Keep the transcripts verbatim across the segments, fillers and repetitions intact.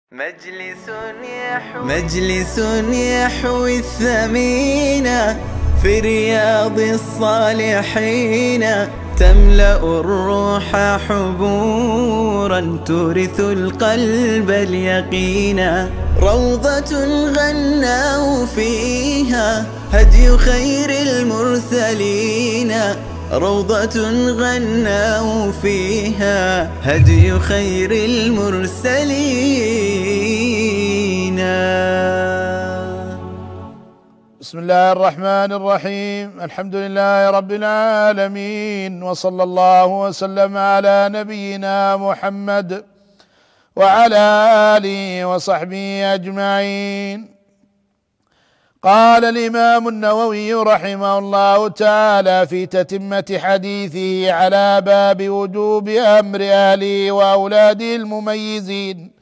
مجلس يحوي مجلس يحوي الثمين في رياض الصالحين، تملأ الروح حبورا تورث القلب اليقينا، روضة غناه فيها هدي خير المرسلين، روضة غناه فيها هدي خير المرسلين. بسم الله الرحمن الرحيم. الحمد لله رب العالمين، وصلى الله وسلم على نبينا محمد وعلى آله وصحبه أجمعين. قال الإمام النووي رحمه الله تعالى في تتمة حديثه على باب وجوب أمر أهله وأولاده المميزين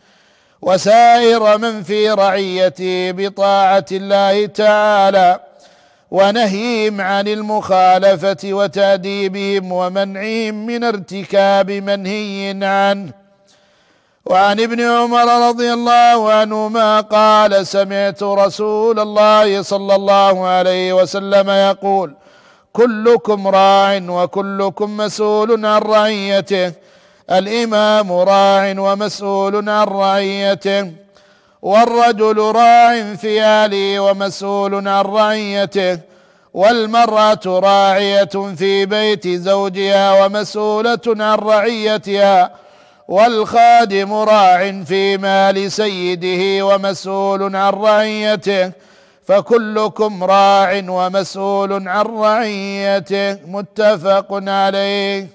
وسائر من في رعيته بطاعة الله تعالى ونهيهم عن المخالفة وتأديبهم ومنعهم من ارتكاب منهي عنه. وعن ابن عمر رضي الله عنهما قال: سمعت رسول الله صلى الله عليه وسلم يقول: كلكم راع وكلكم مسؤول عن رعيته، الإمام راع ومسؤول عن رعيته، والرجل راع في أهله ومسؤول عن رعيته، والمرأة راعية في بيت زوجها ومسؤولة عن رعيتها، والخادم راع في مال سيده ومسؤول عن رعيته، فكلكم راع ومسؤول عن رعيته. متفق عليه.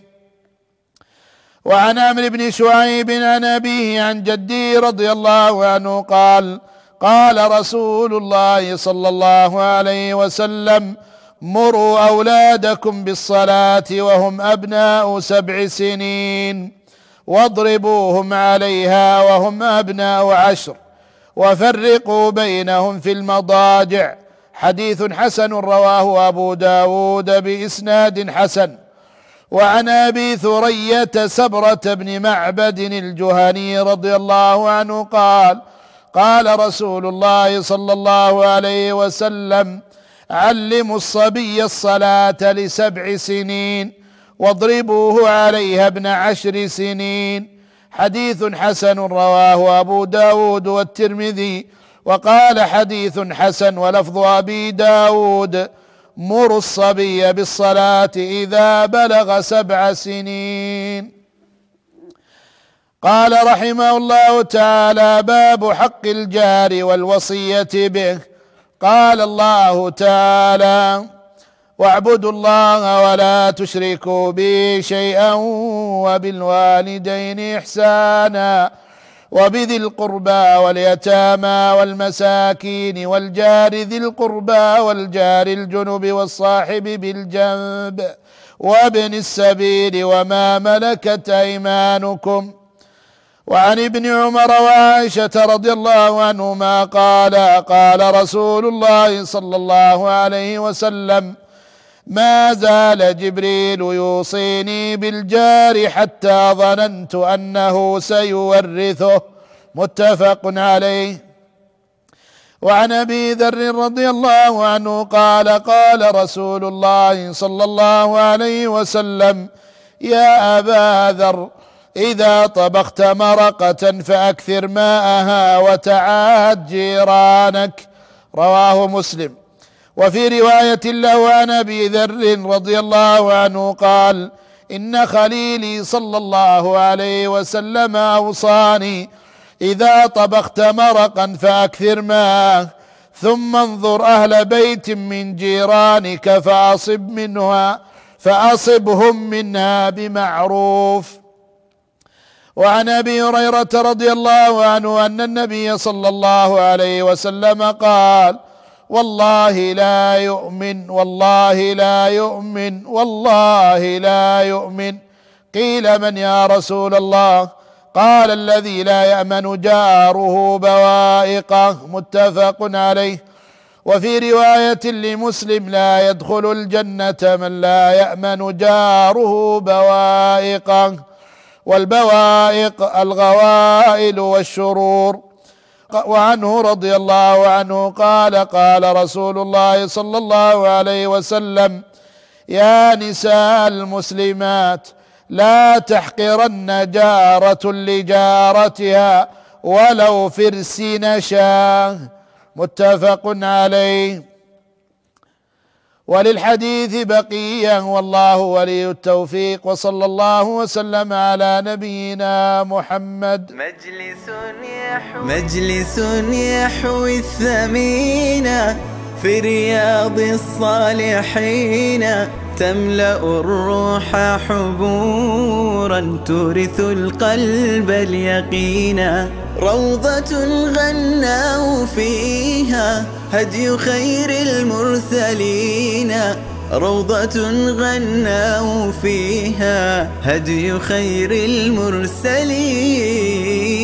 وعن عمرو بن شعيب عن أبيه عن جده رضي الله عنه قال: قال رسول الله صلى الله عليه وسلم: مروا أولادكم بالصلاة وهم أبناء سبع سنين، واضربوهم عليها وهم أبناء عشر، وفرقوا بينهم في المضاجع. حديث حسن رواه أبو داود بإسناد حسن. وعن أبي ثرية سبرة بن معبد الجهني رضي الله عنه قال: قال رسول الله صلى الله عليه وسلم: علموا الصبي الصلاة لسبع سنين واضربوه عليها ابن عشر سنين. حديث حسن رواه أبو داود والترمذي، وقال حديث حسن ولفظ أبي داود: مروا الصبي بالصلاة إذا بلغ سبع سنين. قال رحمه الله تعالى: باب حق الجار والوصية به. قال الله تعالى: واعبدوا الله ولا تشركوا به شيئا وبالوالدين إحسانا وبذي القربى واليتامى والمساكين والجار ذي القربى والجار الجنب والصاحب بالجنب وابن السبيل وما ملكت أيمانكم. وعن ابن عمر وعائشة رضي الله عنهما قال: قال رسول الله صلى الله عليه وسلم: ما زال جبريل يوصيني بالجار حتى ظننت أنه سيورثه. متفق عليه. وعن أبي ذر رضي الله عنه قال: قال رسول الله صلى الله عليه وسلم: يا أبا ذر، إذا طبخت مرقة فأكثر ماءها وتعاهد جيرانك. رواه مسلم. وفي رواية له عن أبي ذر رضي الله عنه قال: إن خليلي صلى الله عليه وسلم أوصاني: إذا طبخت مرقا فأكثر ماءه، ثم انظر أهل بيت من جيرانك فأصب منها فأصبهم منها بمعروف. وعن أبي هريرة رضي الله عنه أن النبي صلى الله عليه وسلم قال: والله لا يؤمن والله لا يؤمن والله لا يؤمن. قيل: من يا رسول الله؟ قال: الذي لا يأمن جاره بوائقه. متفق عليه. وفي رواية لمسلم: لا يدخل الجنة من لا يأمن جاره بوائقه. والبوائق الغوائل والشرور. وعنه رضي الله عنه قال قال رسول الله صلى الله عليه وسلم: يا نساء المسلمات لا تحقرن جارة لجارتها ولو فرس نشاه. متفق عليه. وللحديث بقية، والله ولي التوفيق، وصلى الله وسلم على نبينا محمد. مجلس يحوي, مجلس يحوي الثمين في رياض الصالحين، تملأ الروح حبورا تورث القلب اليقينا، روضة غناه فيها هدي خير المرسلين، روضة غناه فيها هدي خير المرسلين.